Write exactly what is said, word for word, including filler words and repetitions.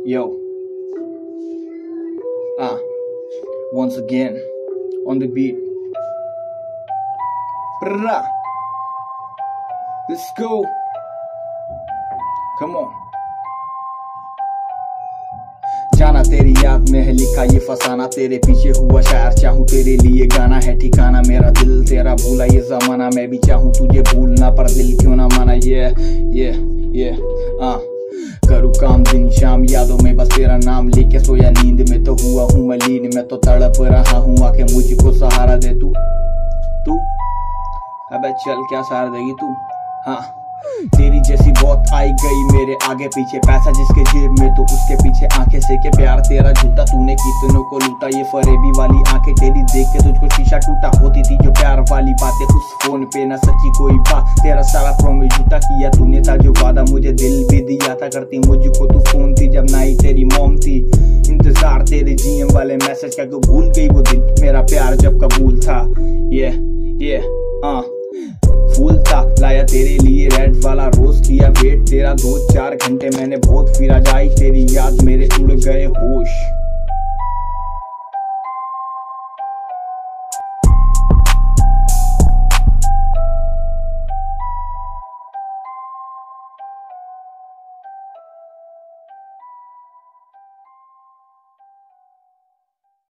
Yo, ah, once again on the beat. Brrrah. Let's go. Come on. जाना तेरी याद में है लिखा ये फसाना, तेरे पीछे हुआ शायर, चाहूँ तेरे लिए गाना है ठिकाना, मेरा दिल तेरा भूला ये जमाना, मैं भी चाहूँ तुझे भूलना पर दिल क्यों ना माना। ये ये ये आ करूँ काम दिन शाम यादों में बस तेरा नाम लेके सोया, नींद में तो हुआ हूँ मलीन, मैं तो तड़प रहा हूँ, आके मुझको सहारा दे तू तू अबे चल क्या सहारा देगी तू। हाँ तेरी जैसी बहुत आई गई मेरे आगे पीछे, पैसा जिसके जेब में तो उसके पीछे आंखें से के प्यार तेरा झूठा, तूने कितनों को लूटा, ये फरेबी वाली आंखें तेरी देख के तुझको शीशा टूटा, होती थी जो प्यार वाली बातें उस फोन पे ना सच्ची कोई बात, तेरा सारा प्रॉमिस झूठा किया तूने था जो वादा, मुझे दिल भी दिया था करती मुझको तू फोन थी जब ना ही तेरी मॉम थी, इंतजार तेरे जीएम वाले मैसेज का, तू भूल गई वो दिन मेरा प्यार जब कबूल था। ये ये हाँ फूल था लाया तेरे लिए रेड वाला रोज, किया वेट तेरा दो चार घंटे मैंने बहुत फिरा, जाई तेरी याद मेरे उड़ गए होश।